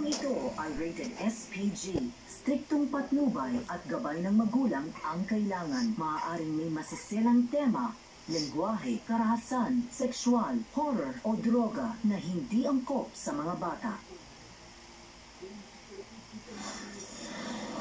Programang ito ay rated SPG. Striktong patnubay at gabay ng magulang ang kailangan. Maaaring may masisilang tema, lengguwahe, karahasan, sexual, horror o droga na hindi angkop sa mga bata.